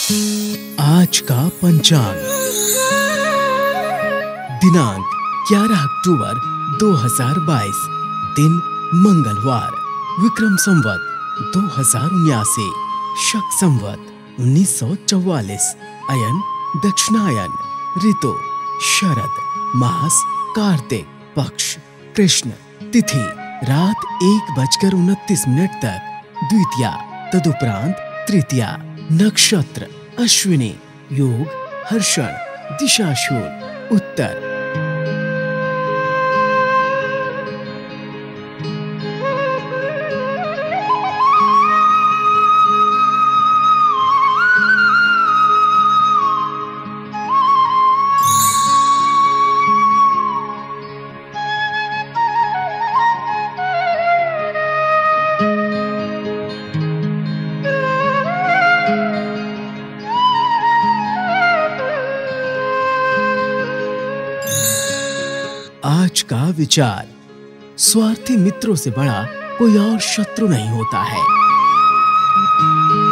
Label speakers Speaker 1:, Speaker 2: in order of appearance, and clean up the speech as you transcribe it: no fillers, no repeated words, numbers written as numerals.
Speaker 1: आज का पंचांग। दिनांक 11 अक्टूबर 2022, दिन मंगलवार, विक्रम संवत 2079, शक संवत 1944, अयन दक्षिणायन, ऋतु शरद, मास कार्तिक, पक्ष कृष्ण, तिथि रात 1:29 तक द्वितीया, तदुपरांत तृतीया, नक्षत्र अश्विनी, योग हर्षण, दिशा शूल उत्तर। आज का विचार। स्वार्थी मित्रों से बड़ा कोई और शत्रु नहीं होता है।